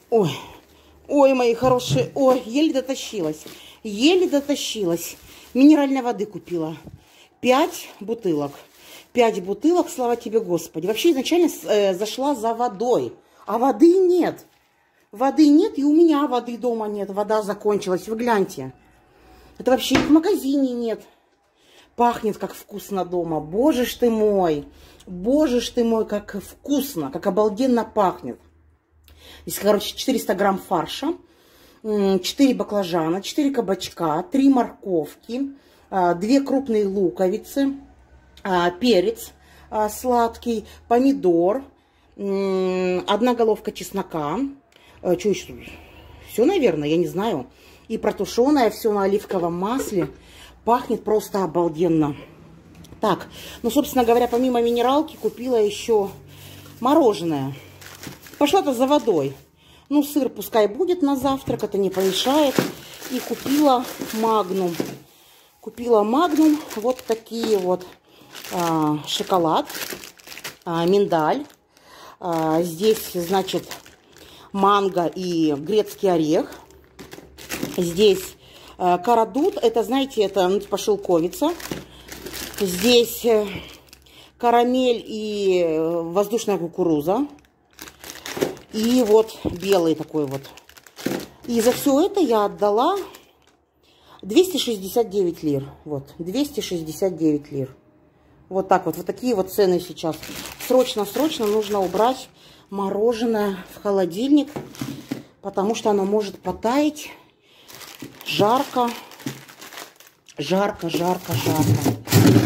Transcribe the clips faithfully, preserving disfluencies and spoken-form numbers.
Ой, ой, мои хорошие, ой, еле дотащилась. Еле дотащилась. Минеральной воды купила. Пять бутылок. Пять бутылок, слава тебе, Господи. Вообще изначально э, зашла за водой. А воды нет. Воды нет, и у меня воды дома нет. Вода закончилась. Вы гляньте. Это вообще и в магазине нет. Пахнет как вкусно дома. Боже ж ты мой. Боже ж ты мой, как вкусно, как обалденно пахнет. Здесь, короче, четыреста грамм фарша, четыре баклажана, четыре кабачка, три морковки, две крупные луковицы, перец сладкий, помидор, одна головка чеснока. Что еще? Все, наверное, я не знаю. И протушенное все на оливковом масле. Пахнет просто обалденно. Так, ну, собственно говоря, помимо минералки купила еще мороженое. Пошла-то за водой. Ну, сыр пускай будет на завтрак, это не помешает. И купила магнум. Купила магнум, вот такие вот а, шоколад, а, миндаль. А, здесь, значит, манго и грецкий орех. Здесь а, карадут, это, знаете, это ну, типа шелковица. Здесь карамель и воздушная кукуруза. И вот белый такой вот. И за все это я отдала двести шестьдесят девять лир. Вот, двести шестьдесят девять лир. Вот так вот. Вот такие вот цены сейчас. Срочно-срочно нужно убрать мороженое в холодильник, потому что оно может потаять. Жарко. Жарко, жарко, жарко.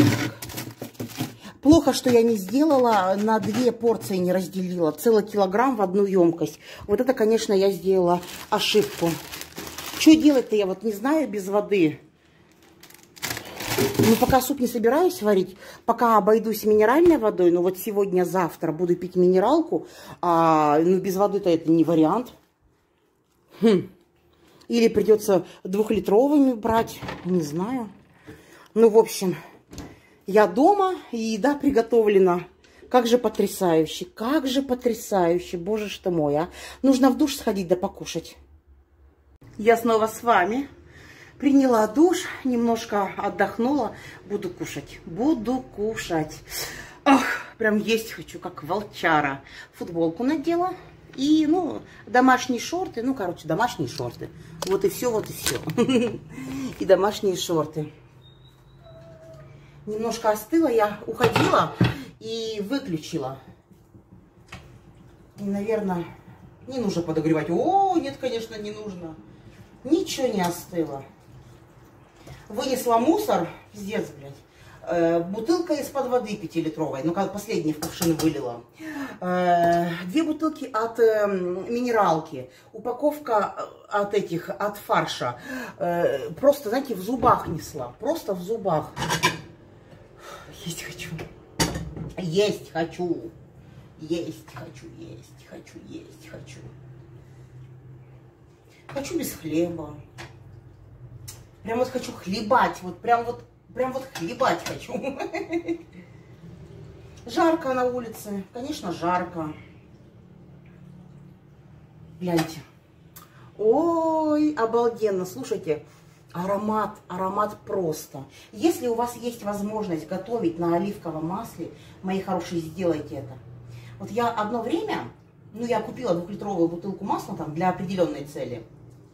Плохо, что я не сделала, на две порции не разделила. Целый килограмм в одну емкость. Вот это, конечно, я сделала ошибку. Что делать-то я вот не знаю без воды. Ну, пока суп не собираюсь варить, пока обойдусь минеральной водой. Но вот сегодня-завтра буду пить минералку. А, ну, без воды-то это не вариант. Хм. Или придется двухлитровыми брать. Не знаю. Ну, в общем... Я дома, и еда приготовлена. Как же потрясающе, как же потрясающе, боже ж ты мой, а. Нужно в душ сходить да покушать. Я снова с вами. Приняла душ, немножко отдохнула. Буду кушать, буду кушать. Ох, прям есть хочу, как волчара. Футболку надела и, ну, домашние шорты. Ну, короче, домашние шорты. Вот и все, вот и все. И домашние шорты. Немножко остыла, я уходила и выключила. И, наверное, не нужно подогревать. О, нет, конечно, не нужно. Ничего не остыло. Вынесла мусор, пиздец, блядь. Э, бутылка из-под воды пятилитровая, ну, как последняя в кувшин вылила. Э, две бутылки от э, минералки. Упаковка от этих, от фарша. Э, просто, знаете, в зубах несла. Просто в зубах. Есть хочу. Есть хочу. Есть хочу, есть хочу, есть хочу. Хочу без хлеба. Прям вот хочу хлебать. Вот прям вот, прям вот хлебать хочу. Жарко на улице. Конечно, жарко. Гляньте. Ой, обалденно. Слушайте. Аромат, аромат просто. Если у вас есть возможность готовить на оливковом масле, мои хорошие, сделайте это. Вот я одно время, ну, я купила двухлитровую бутылку масла там для определенной цели.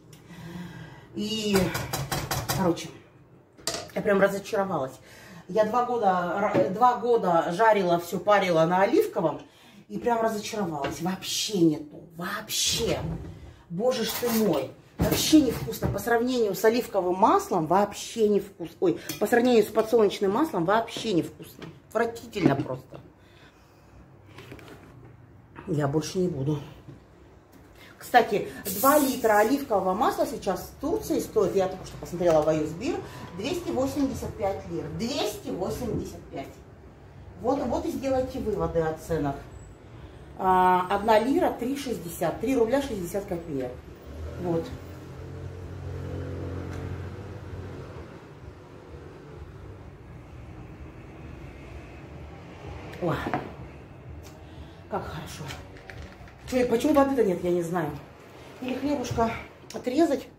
И, короче, я прям разочаровалась. Я два года, два года жарила, все парила на оливковом и прям разочаровалась. Вообще не то, вообще. Боже ж ты мой. Вообще невкусно. По сравнению с оливковым маслом вообще невкусно. Ой, по сравнению с подсолнечным маслом вообще невкусно. Отвратительно просто. Я больше не буду. Кстати, два литра оливкового масла сейчас в Турции стоит, я только что посмотрела в Аюсбир, двести восемьдесят пять лир. двести восемьдесят пять. Вот, вот и сделайте выводы о ценах. Одна лира три шестьдесят. три рубля шестьдесят копеек. Вот. Ой, как хорошо. Че, почему воды-то нет, я не знаю. Или хлебушка отрезать.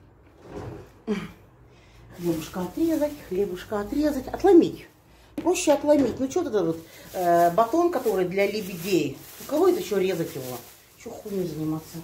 Хлебушка отрезать, хлебушка отрезать, отломить. Проще отломить. Ну что это вот э, батон, который для лебедей. У кого это еще резать его? Что хуйней заниматься?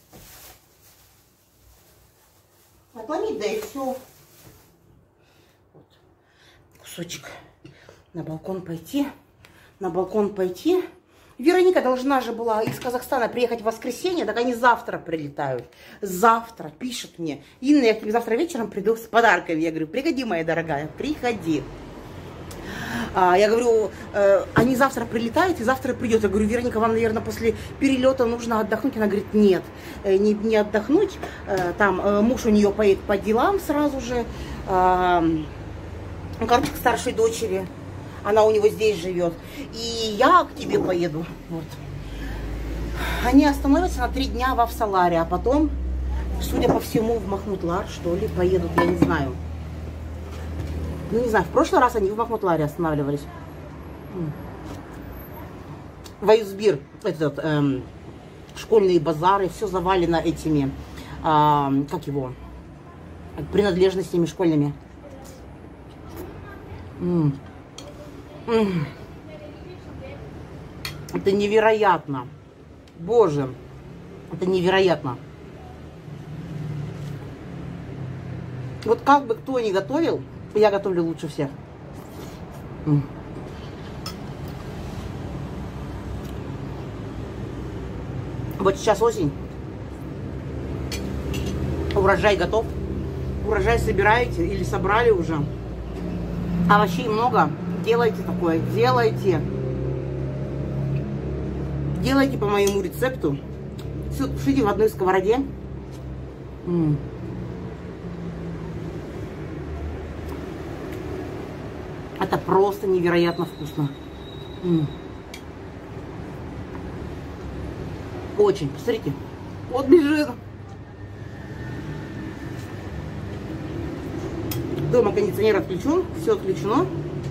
Отломить, да и все. Вот. Кусочек. На балкон пойти. На балкон пойти. Вероника должна же была из Казахстана приехать в воскресенье, так они завтра прилетают. Завтра, пишет мне. Инна, я к тебе завтра вечером приду с подарками. Я говорю, приходи, моя дорогая, приходи. А, я говорю, э, они завтра прилетают и завтра придет. Я говорю, Вероника, вам, наверное, после перелета нужно отдохнуть. Она говорит, нет, э, не, не отдохнуть. Э, там э, муж у нее поедет по делам сразу же. Э, короче, к старшей дочери. Она у него здесь живет. И я к тебе поеду. Вот. Они остановятся на три дня в Авсаларе, а потом, судя по всему, в Махмутлар, что ли, поедут, я не знаю. Ну, не знаю, в прошлый раз они в Махмутларе останавливались. Ваюзбир, этот, эм, школьные базары, все завалено этими, э, как его, принадлежностями школьными. М -м. Это невероятно. Боже, это невероятно. Вот как бы кто ни готовил, я готовлю лучше всех. М. Вот сейчас осень. Урожай готов. Урожай собираете или собрали уже. Овощей много. Делайте такое. Делайте. Делайте по моему рецепту. Все тушите в одной сковороде. М. Это просто невероятно вкусно. М. Очень. Посмотрите. Вот бежит. Дома кондиционер отключен. Все отключено.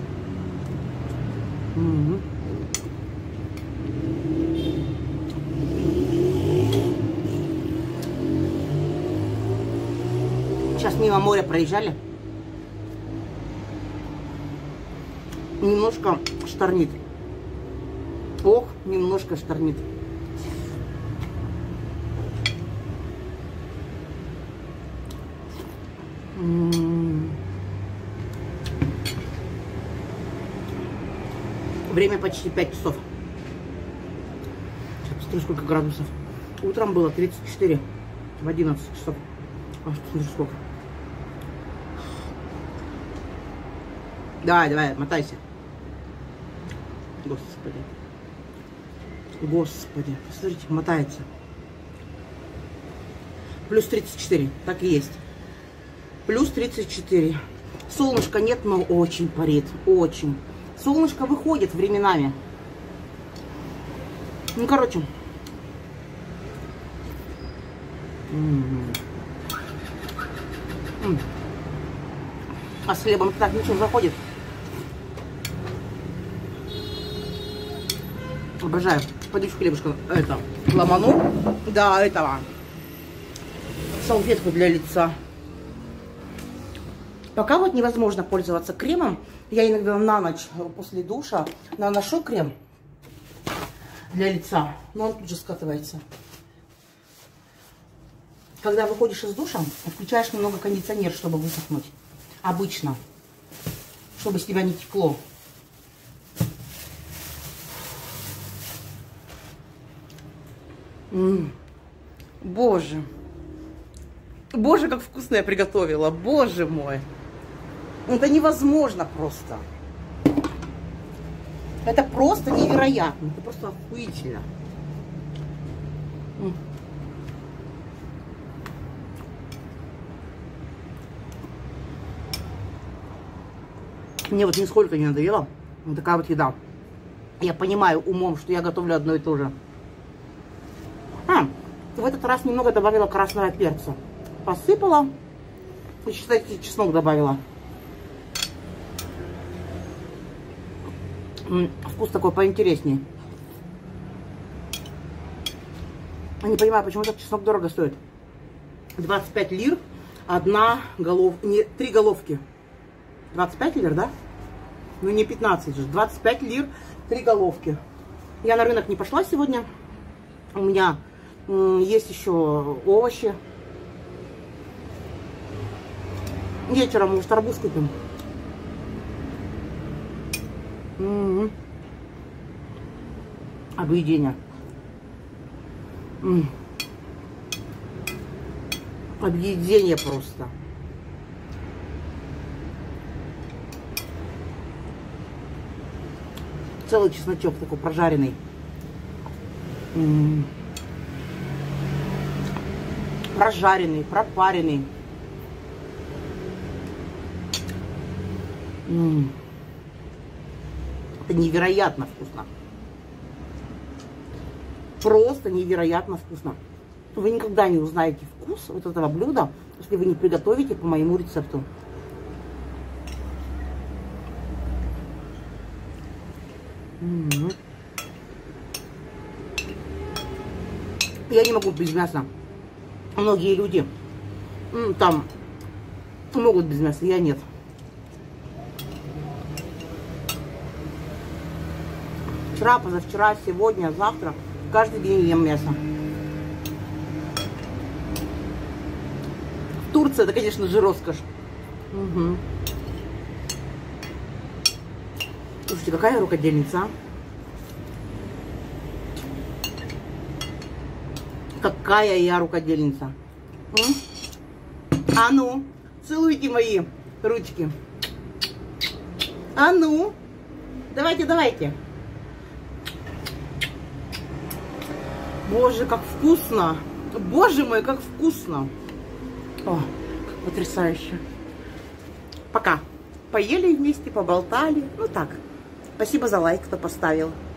Угу. Сейчас мимо моря проезжали. Немножко штормит. Ох, немножко штормит. М-м-м. Время почти пять часов. Сейчас посмотрю, сколько градусов. Утром было тридцать четыре в одиннадцать часов. А, смотри, сколько. Давай, давай, мотайся. Господи. Господи. Посмотрите, мотается. Плюс тридцать четыре. Так и есть. Плюс тридцать четыре. Солнышка нет, но очень парит. Очень. Солнышко выходит временами. Ну, короче. М-м-м. А с хлебом так ничего заходит. Обожаю. Пойдешь хлебушка. Это, ломану. Да, этого. Салфетку для лица. Пока вот невозможно пользоваться кремом. Я иногда на ночь после душа наношу крем для лица. Но он тут же скатывается. Когда выходишь из душа, включаешь немного кондиционер, чтобы высохнуть. Обычно. Чтобы с тебя не текло. М-м. Боже. Боже, как вкусно я приготовила. Боже мой. Это невозможно просто. Это просто невероятно. Это просто охуительно. М. Мне вот нисколько не надоело. Вот такая вот еда. Я понимаю умом, что я готовлю одно и то же. А, в этот раз немного добавила красного перца. Посыпала. И, считайте, чеснок добавила. М-м, вкус такой поинтереснее. Я не понимаю, почему так чеснок дорого стоит. двадцать пять лир, одна голов... Не, три головки. двадцать пять лир, да? Ну не пятнадцать же. двадцать пять лир, три головки. Я на рынок не пошла сегодня. У меня есть еще овощи. Вечером, может, арбуз купим. М-м-м. Объедение. М-м. Объедение просто. Целый чесночок такой прожаренный. М-м. Прожаренный, пропаренный. М-м. Это невероятно вкусно. Просто невероятно вкусно. Вы никогда не узнаете вкус вот этого блюда, если вы не приготовите по моему рецепту. М-м. Я не могу без мяса. Многие люди там могут без мяса, я нет. Вчера, позавчера, сегодня, завтра, каждый день ем мясо. В Турции это, конечно же, роскошь. Угу. Слушайте, какая рукодельница, а? Какая я рукодельница. М? А ну, целуйте мои ручки. А ну, давайте, давайте. Боже, как вкусно. Боже мой, как вкусно. О, как потрясающе. Пока. Поели вместе, поболтали. Ну так. Спасибо за лайк, кто поставил.